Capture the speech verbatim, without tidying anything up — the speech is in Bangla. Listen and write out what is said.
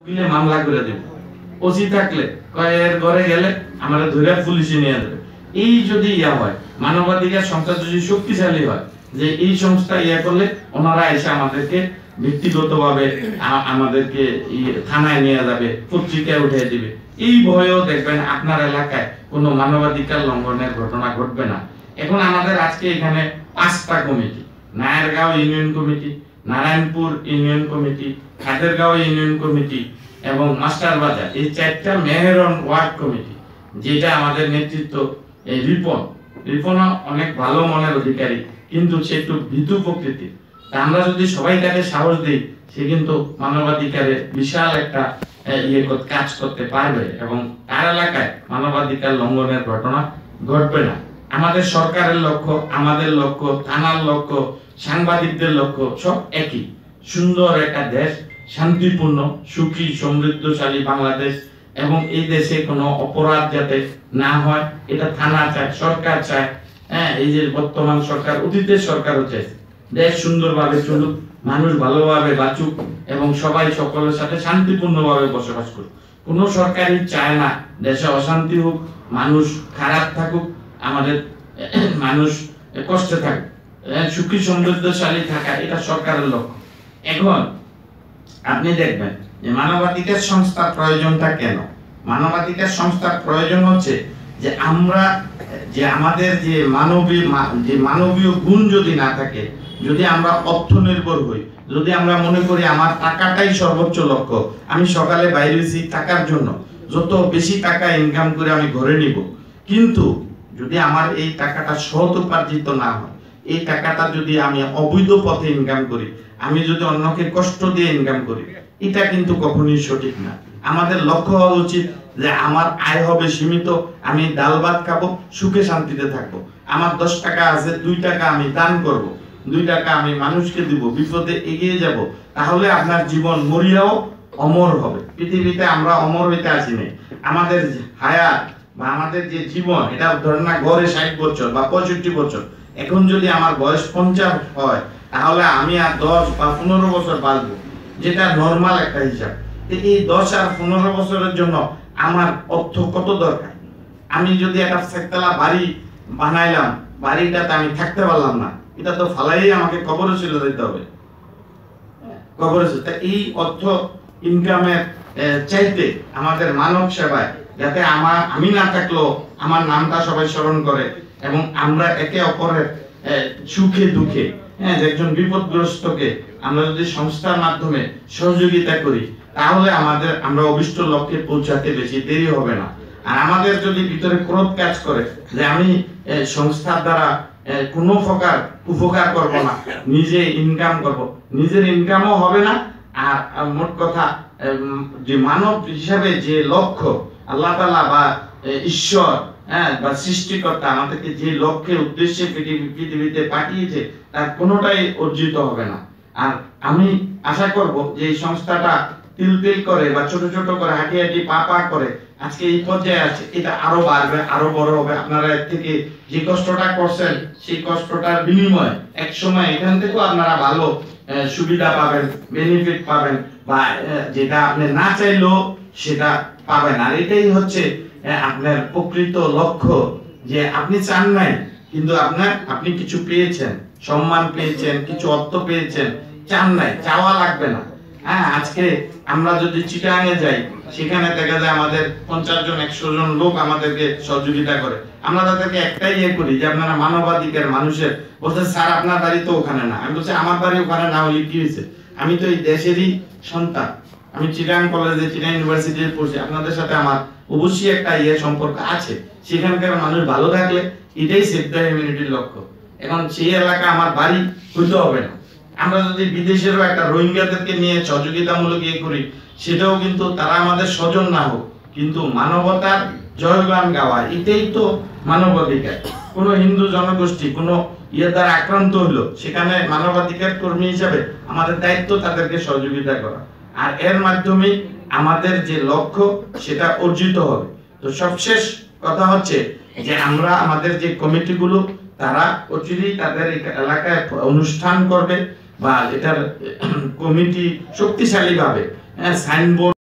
উকিলে মামলা করে দেব, ওসি থাকলে কয়ের ঘরে গেলে আমরা ধরে পুলিশে নিয়ে যাবে। এই যদি ইয়া হয়, মানবাধিকার সংস্থা যদি শক্তিশালী হয়, যে এই সংস্থা ইয়া করলে ওনারা এসে আমাদেরকে ব্যক্তিগতভাবে আমাদেরকে থানায় নিয়ে যাবে, পত্রিকায় উঠে দিবে, এই ভয়েও দেখবেন আপনার এলাকায় কোনো মানবাধিকার লঙ্ঘনের ঘটনা ঘটবে না। এখন আমাদের আজকে এখানে পাঁচটা committee, Nayargaon union committee, Narayanpur union committee, Khadergaon union committee এবং মাস্টার বাজার, এই চারটা মেহেরন ওয়ার্ড কমিটি, যেটা আমাদের নেতৃত্ব এই রিপন রিপন অনেক ভালো মনের অধিকারী, কিন্তু সে একটু ভীতু প্রকৃতির। আমরা যদি সবাই তাকে সাহস দিই, সে কিন্তু মানবাধিকারে বিশাল একটা ইয়ে কাজ করতে পারবে এবং তার এলাকায় মানবাধিকার লঙ্ঘনের ঘটনা ঘটবে না। আমাদের সরকারের লক্ষ্য, আমাদের লক্ষ্য, থানার লক্ষ্য, সাংবাদিকদের লক্ষ্য সব একই, সুন্দর একটা দেশ, শান্তিপূর্ণ, সুখী, সমৃদ্ধশালী বাংলাদেশ, এবং এই দেশে কোনো অপরাধ যাতে না হয় এটা থানা চায়, সরকার চায়। হ্যাঁ, এই যে বর্তমান সরকার, অতীতের সরকারও চাইছে দেশ সুন্দরভাবে চলুক, মানুষ ভালোভাবে বাঁচুক এবং সবাই সকলের সাথে শান্তিপূর্ণভাবে বসবাস করুক। কোনো সরকারই চায় না দেশে অশান্তি হোক, মানুষ খারাপ থাকুক, আমাদের মানুষ কষ্টে থাকুক। সুখী সমৃদ্ধশালী থাকা এটা সরকারের লক্ষ্য। এখন আপনি দেখবেন যে মানবাধিকার সংস্থার প্রয়োজনটা কেন? মানবাধিকার সংস্থার প্রয়োজন হচ্ছে যে আমরা যে আমাদের যে মানবীয় যে মানবীয় গুণ যদি না থাকে, যদি আমরা অর্থ নির্ভর হই, যদি আমরা মনে করি আমার টাকাটাই সর্বোচ্চ লক্ষ্য, আমি সকালে বাইরে হয়েছি টাকার জন্য, যত বেশি টাকা ইনকাম করে আমি ঘরে নিব, কিন্তু যদি আমার এই টাকাটা সৎ উপার্জিত না হয়, এই টাকাটা যদি আমি অবৈধ পথে ইনকাম করি, আমি যদি অন্যকে কষ্ট দিয়ে ইনকাম করি, এটা কিন্তু কখনোই সঠিক না। আমাদের লক্ষ্য হওয়া উচিত যে আমার আয় হবে সীমিত, আমি ডাল ভাত খাবো, সুখে শান্তিতে থাকবো। আমার দশ টাকা আছে, দুই টাকা আমি দান করব, দুই টাকা আমি মানুষকে দিব, বিপদে এগিয়ে যাব, তাহলে আপনার জীবন মরিয়াও অমর হবে। পৃথিবীতে আমরা অমর হইতে আসি নাই। আমাদের হায়াত বা আমাদের যে জীবন, এটা ধরেন না গড়ে ষাট বছর বা পঁয়ষট্টি বছর, এখন যদি আমার বয়স পঞ্চাশ হয়, তাহলে আমি আর দশ বা পনেরো বছর বাঁচবো, যেটা নর্মাল একটা হিসাব। এই দশ আর পনেরো বছরের জন্য আমার অর্থ কত দরকার? আমি যদি একটা চারতলা বাড়ি বানাইলাম, বাড়িটাতে আমি থাকতে পারলাম না, এটা তো ফালাই আমাকে কবরে চলে যেতে হবে, কবরে। এই অর্থ ইনকামের চাইতে আমাদের মানব সেবায়, যাতে আমার আমি না থাকলেও আমার নামটা সবাই স্মরণ করে এবং আমরা একে অপরের সুখে দুঃখে, হ্যাঁ, একজন বিপদগ্রস্তকে আমরা যদি সংস্থার মাধ্যমে সহযোগিতা করি, তাহলে আমাদের আমরা অভিষ্ট লক্ষ্যে পৌঁছাতে বেশি দেরি হবে না। আর আমাদের যদি ভিতরে ক্রোধ কাজ করে যে আমি সংস্থার দ্বারা কোনো প্রকার উপকার করব না, নিজে ইনকাম করব, নিজের ইনকামও হবে না। আর মোট কথা যে মানব হিসাবে যে লক্ষ্য আল্লাহ তাআলা বা ঈশ্বর, হ্যাঁ, বা সৃষ্টিকর্তা আমাদেরকে যে লক্ষ্যে উদ্দেশ্যে পৃথিবীতে পাঠিয়েছে, তার কোনোটাই অর্জিত হবে না। আর আমি আশা করব যে এই সংস্থাটা তিল তিল করে বা ছোট ছোট করে হাঁটি হাঁটি পা পা করে আজকে এই পর্যায়ে আছে, এটা আরো বাড়বে, আরো বড় হবে। আপনারা এর থেকে যে কষ্টটা করছেন, সেই কষ্টটার বিনিময়ে এক সময় এখান থেকেও আপনারা ভালো সুবিধা পাবেন, বেনিফিট পাবেন, বা যেটা আপনি না চাইলেও সেটা পাবেন। আর এটাই হচ্ছে আপনার প্রকৃত লক্ষ্য, যে আপনি চান নাই কিন্তু আপনার আপনি কিছু পেয়েছেন, সম্মান পেয়েছেন, কিছু অর্থ পেয়েছেন, চান নাই, চাওয়া লাগবে না। হ্যাঁ, আজকে আমরা যদি চিটাগাঙে যাই, সেখানে দেখা যায় আমাদের পঞ্চাশ জন একশো জন লোক আমাদেরকে সহযোগিতা করে। আমরা তাদেরকে একটাই ইয়ে করি যে আপনারা মানবাধিকার মানুষের, বলছে স্যার আপনার বাড়ি তো ওখানে না। আমি বলছি আমার বাড়ি ওখানে না হলে কি হয়েছে, আমি তো এই দেশেরই সন্তান, আমি চিটাগাং কলেজে, চিটাগাং ইউনিভার্সিটিতে পড়ছি, আপনাদের সাথে আমার অবশ্যই একটা ইয়ে সম্পর্ক আছে। সেখানকার মানুষ ভালো থাকলে এটাই সেভ দ্য হিউম্যানিটির লক্ষ্য। এখন সেই এলাকা আমার বাড়ি হইতে হবে না। আমরা যদি বিদেশেরও একটা রোহিঙ্গাদেরকে নিয়ে সহযোগিতামূলক ইয়ে করি, সেটাও কিন্তু তারা আমাদের স্বজন না হোক, কিন্তু মানবতার জয়গান গাওয়া, এটাই তো মানবাধিকার। কোনো হিন্দু জনগোষ্ঠী কোনো ইয়ে দ্বারা আক্রান্ত হলো, সেখানে মানবাধিকার কর্মী হিসাবে আমাদের দায়িত্ব তাদেরকে সহযোগিতা করা, আর এর মাধ্যমে আমাদের যে লক্ষ্য সেটা অর্জিত হবে। তো সবশেষ কথা হচ্ছে যে আমরা আমাদের যে কমিটিগুলো, তারা অচিরেই তাদের এলাকায় অনুষ্ঠান করবে, বা এটার কমিটি শক্তিশালী ভাবে সাইনবোর্ড